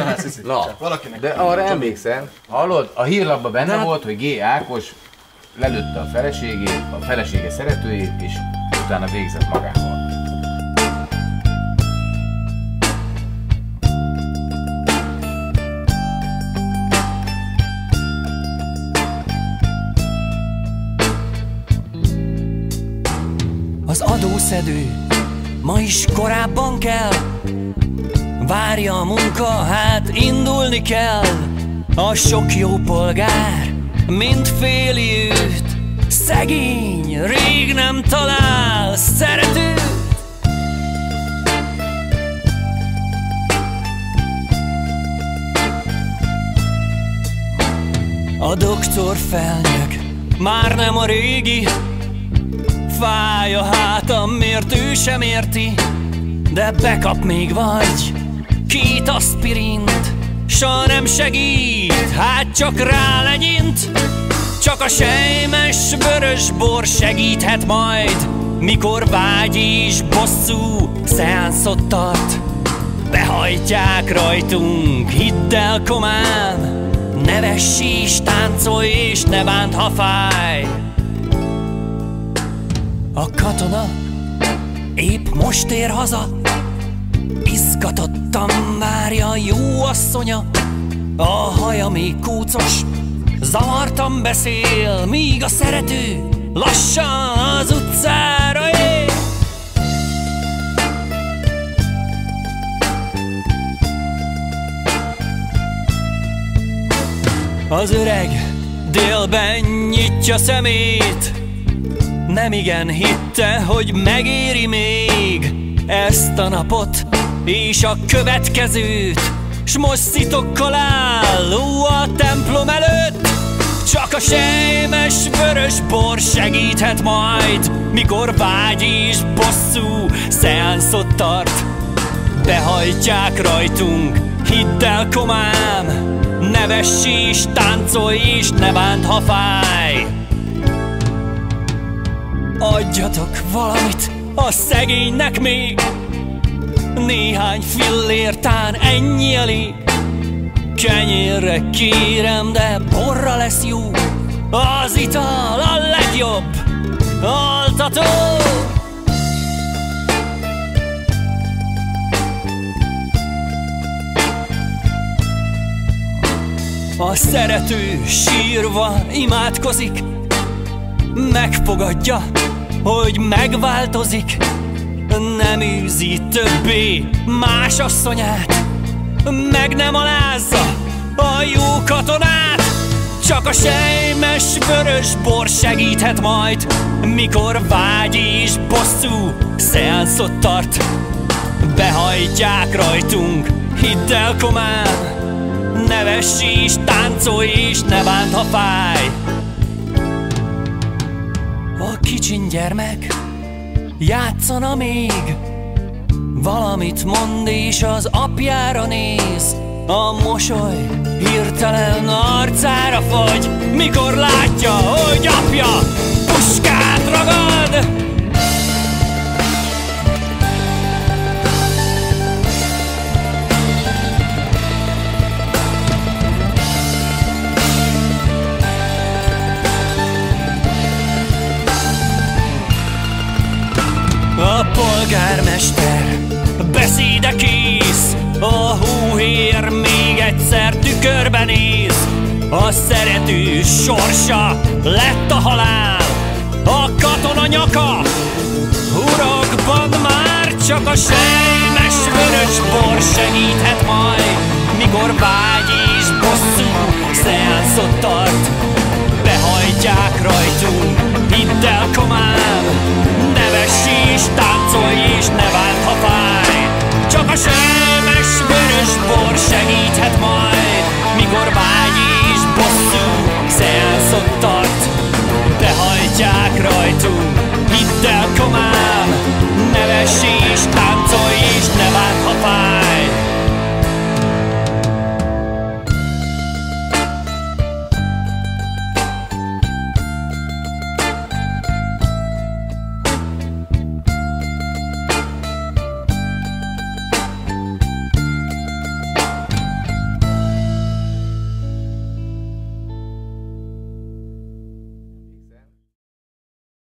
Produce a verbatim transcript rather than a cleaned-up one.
Na, de arra emlékszem, hallod, a hírlapban benne volt, hogy G. Ákos lelőtte a feleségét, a felesége szeretőjét, és utána végzett magával. Az adószedő ma is korábban kell, várja a munka, hát indulni kell. A sok jó polgár mind féli őt, szegény rég nem talál szeretőt. A doktor felnyeg, már nem a régi, fáj a hátam, miért ő sem érti, de bekap még vagy két aspirint, soha nem segít, hát csak rálegyint. Csak a sejmes vörös bor segíthet majd, mikor vágy és bosszú szeánszot tart. Behajtják rajtunk, hidd el komám, nevess és táncolj és ne bánt, ha fáj. A katona épp most ér haza, izgatottan várja jó asszonya. A haja még kúcos, zavartan beszél, míg a szerető lassan az utcára ér. Az öreg délben nyitja szemét, nemigen hitte, hogy megéri még ezt a napot és a következőt, s most szitokkal álló a templom előtt. Csak a sejmes vörös bor segíthet majd, mikor vágy és bosszú szeánszot tart. Behajtják rajtunk, hidd el komám, nevess és táncolj és ne bánt, ha fáj. Adjatok valamit a szegénynek még, néhány fillértán ennyi elég. Kenyérre kérem, de borra lesz jó, az ital a legjobb altató. A szerető sírva imádkozik, megfogadja, hogy megváltozik. Nem űzi többé más asszonyát, meg nem alázza a jó katonát. Csak a sejmes vörös bor segíthet majd, mikor vágy és bosszú szeánszot tart. Behajtják rajtunk, hidd el komám, nevess és táncolj és ne bánt, ha fáj. A kicsin gyermek játszana még, valamit mond és az apjára néz. A mosoly hirtelen arcára fagy, mikor látja, hogy apja puskát ragad. A polgármester beszéde kész, a hóhér még egyszer tükörben néz. A szerető sorsa lett a halál, a katona nyaka hurokban már. Csak a sejmes vörös bor segíthet majd, mikor vágy és bosszú szeánszot tart. Behajtják rajtunk, hidd el komám, nevess és táncolj és ne bánt, ha fáj. Csak a sejmes vörös bor